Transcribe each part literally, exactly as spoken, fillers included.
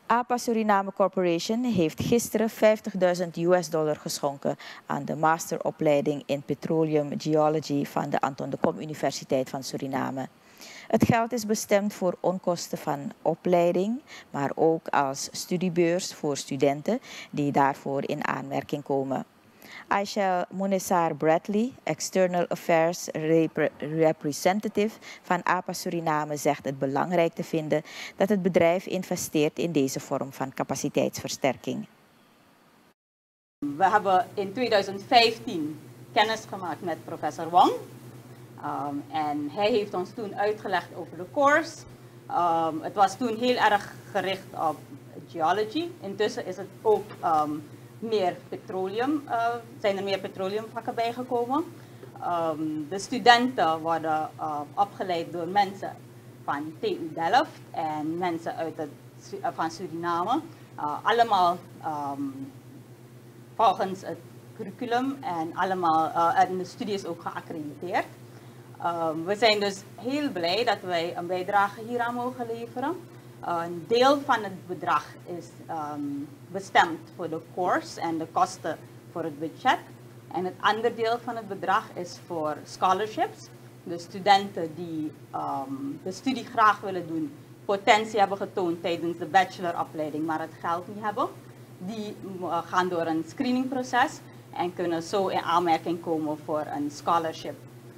A P A Suriname Corporation heeft gisteren vijftigduizend U S dollar geschonken aan de masteropleiding in Petroleum Geology van de Anton de Kom Universiteit van Suriname. Het geld is bestemd voor onkosten van opleiding, maar ook als studiebeurs voor studenten die daarvoor in aanmerking komen. Aisha Munessar Bradley, External Affairs Repre Representative van A P A Suriname, zegt het belangrijk te vinden dat het bedrijf investeert in deze vorm van capaciteitsversterking. We hebben in tweeduizend vijftien kennis gemaakt met professor Wong. Um, en hij heeft ons toen uitgelegd over de course. Um, het was toen heel erg gericht op geology. Intussen is het ook um, meer petroleum, uh, zijn er meer petroleumvakken bijgekomen. Um, de studenten worden uh, opgeleid door mensen van T U Delft en mensen uit het, uh, van Suriname. Uh, allemaal um, volgens het curriculum en, allemaal, uh, en de studie is ook geaccrediteerd. Um, we zijn dus heel blij dat wij een bijdrage hieraan mogen leveren. Uh, een deel van het bedrag is um, bestemd voor de course en de kosten voor het budget. En het andere deel van het bedrag is voor scholarships. De studenten die um, de studie graag willen doen, potentie hebben getoond tijdens de bacheloropleiding, maar het geld niet hebben. Die uh, gaan door een screeningproces en kunnen zo in aanmerking komen voor een scholarship.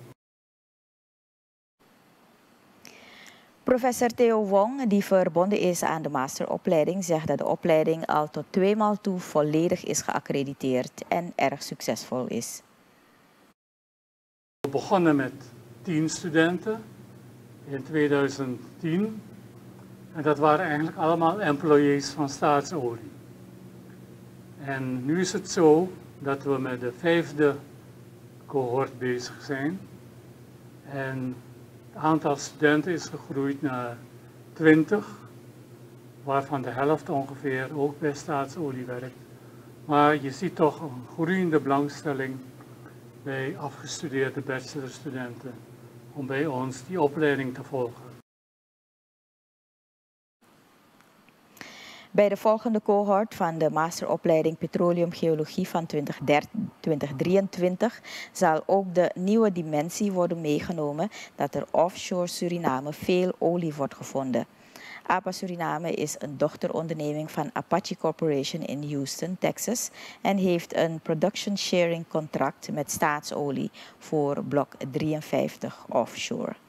Professor Theo Wong, die verbonden is aan de masteropleiding, zegt dat de opleiding al tot tweemaal toe volledig is geaccrediteerd en erg succesvol is. We begonnen met tien studenten in tweeduizend tien en dat waren eigenlijk allemaal employees van Staatsolie. En nu is het zo dat we met de vijfde cohort bezig zijn en het aantal studenten is gegroeid naar twintig, waarvan de helft ongeveer ook bij Staatsolie werkt. Maar je ziet toch een groeiende belangstelling bij afgestudeerde bachelorstudenten om bij ons die opleiding te volgen. Bij de volgende cohort van de masteropleiding Petroleumgeologie van twintig drieëntwintig zal ook de nieuwe dimensie worden meegenomen dat er offshore Suriname veel olie wordt gevonden. A P A Suriname is een dochteronderneming van Apache Corporation in Houston, Texas en heeft een production sharing contract met Staatsolie voor blok drieënvijftig offshore.